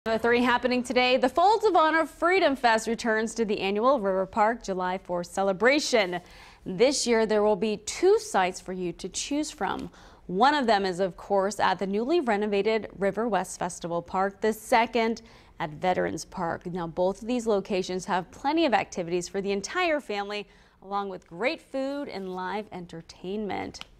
Number 3 happening today, the Folds of Honor Freedom Fest returns to the annual River Park July 4th celebration. This year there will be 2 sites for you to choose from. One of them is of course at the newly renovated River West Festival Park, the second at Veterans Park. Now both of these locations have plenty of activities for the entire family along with great food and live entertainment.